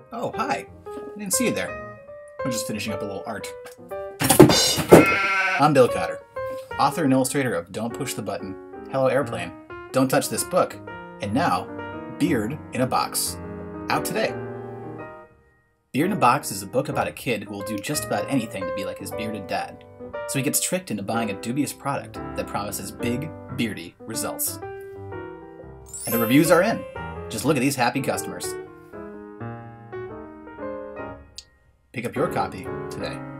Oh, hi. I didn't see you there. I'm just finishing up a little art. I'm Bill Cotter, author and illustrator of Don't Push the Button, Hello Airplane, Don't Touch This Book, and now, Beard in a Box. Out today. Beard in a Box is a book about a kid who will do just about anything to be like his bearded dad. So he gets tricked into buying a dubious product that promises big, beardy results. And the reviews are in. Just look at these happy customers. Pick up your copy today.